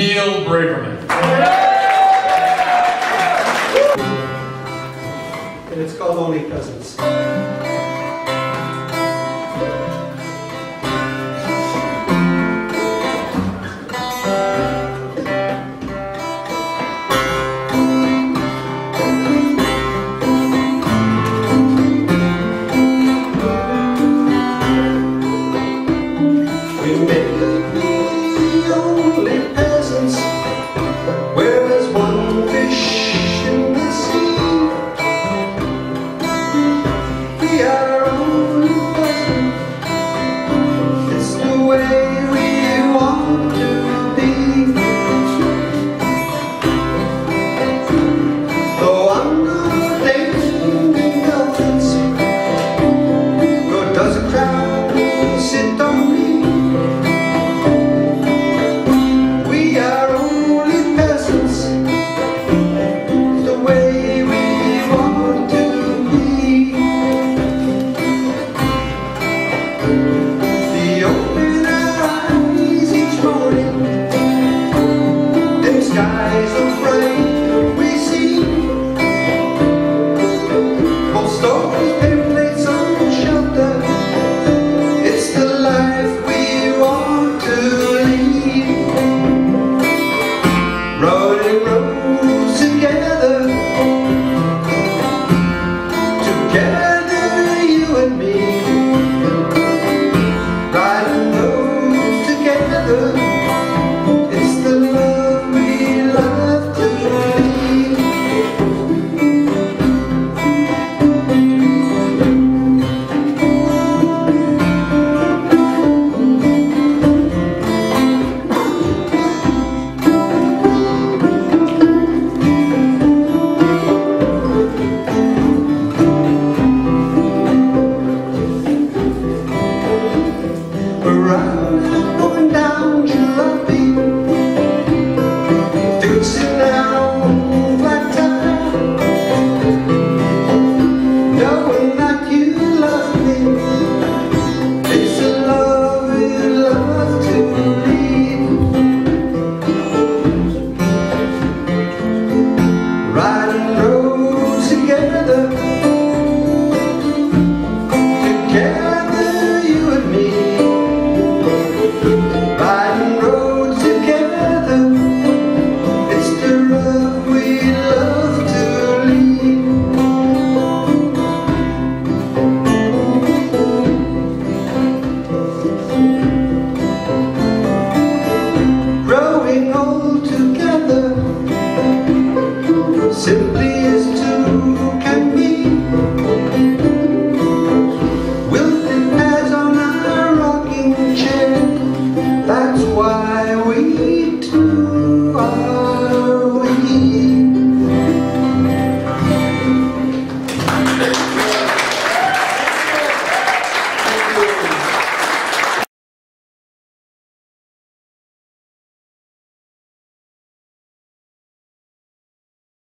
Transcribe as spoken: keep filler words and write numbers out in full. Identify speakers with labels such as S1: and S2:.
S1: Neal Braverman.
S2: And it's called Only Peasants. Skies of rain we see, old stones, pamphlets on shelter. It's the life we want to lead. Rolling roads together, together you and me. Riding roads together. It's the love we love to lead. Around and going down jalopy, fixing down flat tire, knowing that you love me. It's a love we love to lead. Riding roads together, together you and me. Riding roads together, it's the love we love to lead. Growing old together, simply as two can be. Wilted as on a rocking chair, that's why